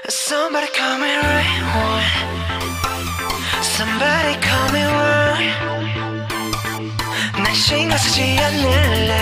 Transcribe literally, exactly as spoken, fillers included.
Somebody call me right one. Somebody call me one. 날 신경 쓰지 않을래.